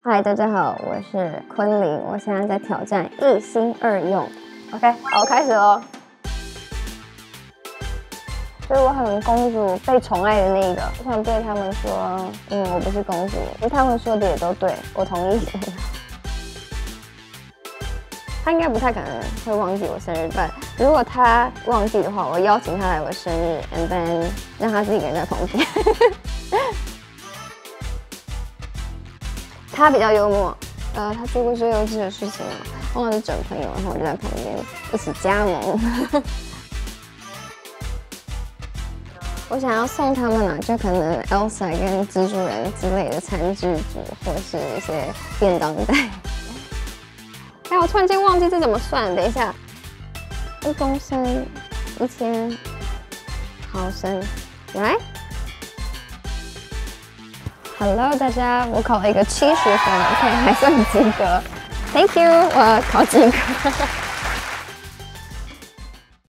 嗨，大家好，我是昆凌，我现在在挑战一心二用。OK， 好，我开始喽。所以我很公主被宠爱的那一个，我想对他们说，我不是公主，其实他们说的也都对，我同意。他应该不太可能会忘记我生日，但如果他忘记的话，我邀请他来我生日 ，and then 让他自己一个人在旁边。他比较幽默，他做过最幼稚的事情啊，忘了是整朋友，然后我就在旁边一起加盟。我想要送他们就可能 Elsa 跟蜘蛛人之类的餐具组，或是一些便当袋。哎，我突然间忘记这怎么算，等一下，1公升1000毫升，来。Hello， 大家，我考了一个70分 ，OK， 还算及格。Thank you， 我考及格。